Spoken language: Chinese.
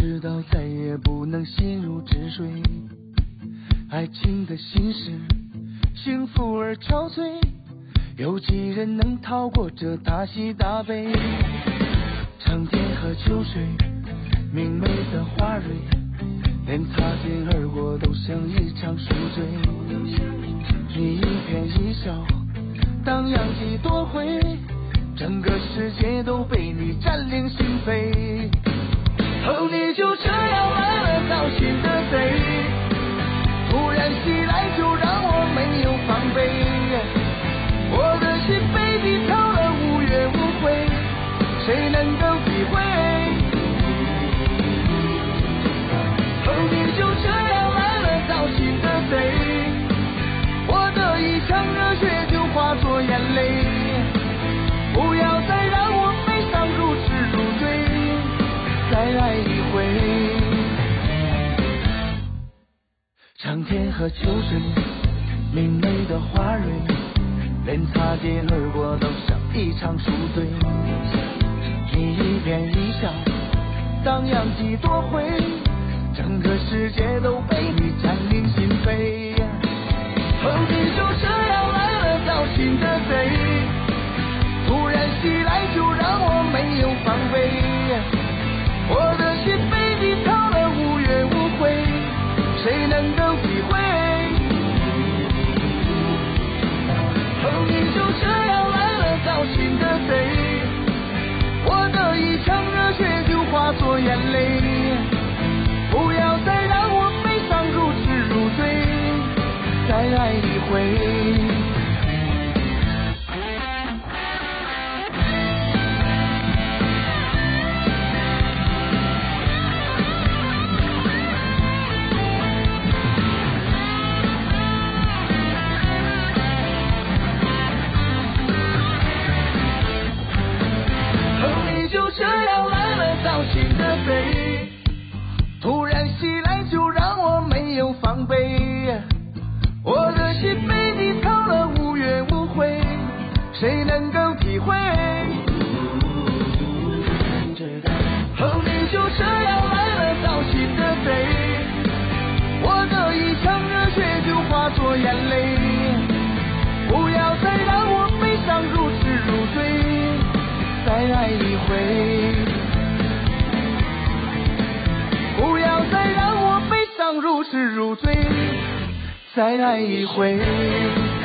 知道再也不能陷入止水，爱情的心事幸福而憔悴，有几人能逃过这大喜大悲？长天和秋水，明媚的花蕊，连擦肩而过都像一场宿醉。你一颦一笑荡漾几多回，整个世界都被你占领心扉。哦，你就这样来了，造心的贼，突然袭来就让我没有防备，我的心被你掏了无怨无悔，谁能够体会？哦，你就这样来了，造心的贼，我的一腔热血就化作眼泪，不要再让我悲伤如痴如醉，再爱一回。长天和秋水，明媚的花蕊，连擦肩而过都像一场宿醉。你一颦一笑荡漾几多回，整个世界都被你占领心扉。哦，你就这样来了，造心的贼，突然袭来就让我没有防备，我的心被你掏了无怨无悔，谁能够体会？哦，你就这样来了，造心的贼，我的一腔热血就化作眼泪，不要再让我悲伤如痴如醉，再爱一回。这样来了，造心的贼，突然袭来就让我没有防备，我的心被你掏了无怨无悔，谁能够体会？哦，你就这样来了，造心的贼，我的一腔热血就化作眼泪，不要再让我悲伤如痴如醉，再爱一回，不要再让我悲伤如痴如醉，再爱一回。